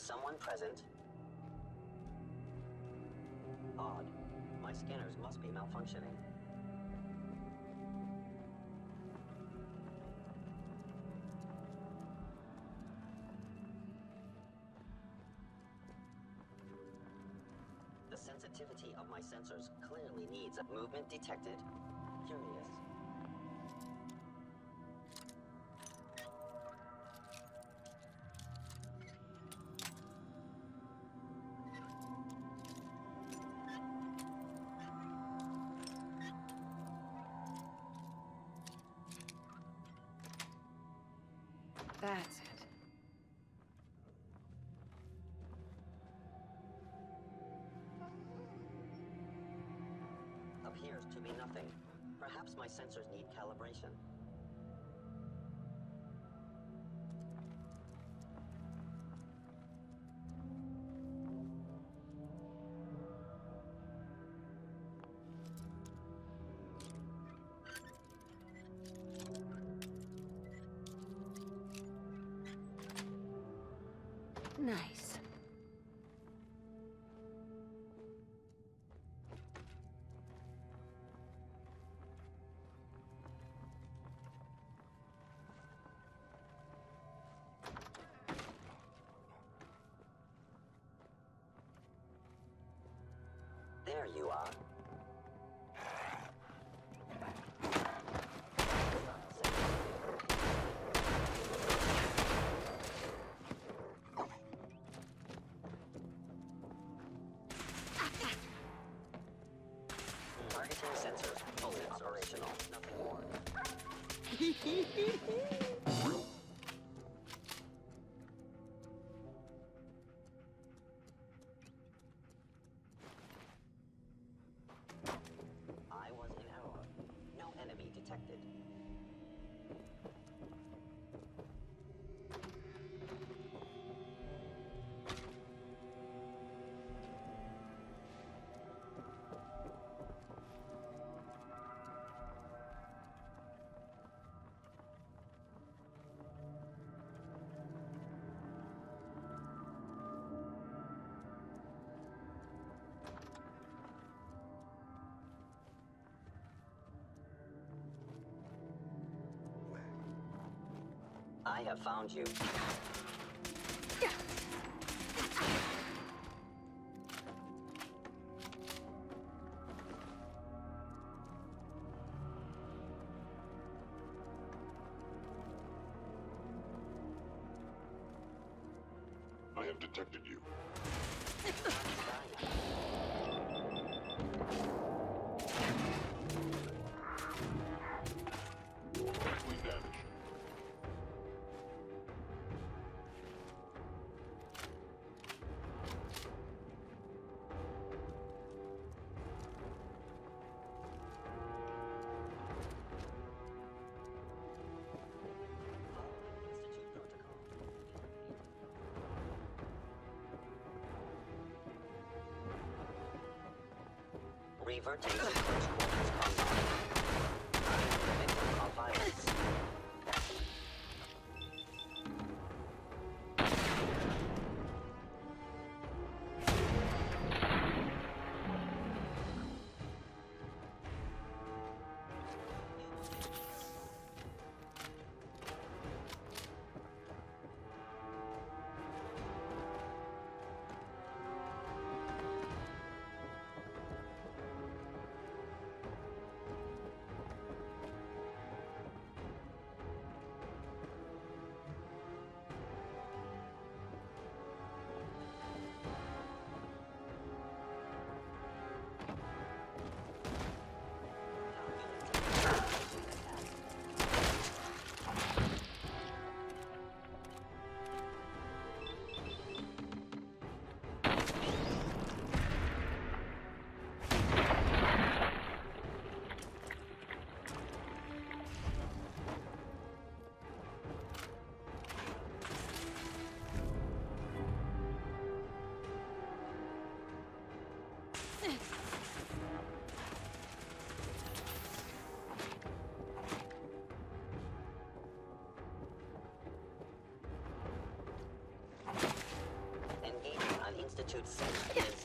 someone present? Odd. My scanners must be malfunctioning. The sensitivity of my sensors clearly needs a movement detected. Curious. That's it. Appears to be nothing. Perhaps my sensors need calibration. Nice. There you are. Targeting sensors fully operational. Nothing more. I was in error. No enemy detected. I have found you. I have detected you. Critically damaged. Institute protocol. Reverting to close quarters combat. I am the victim of violence. sense is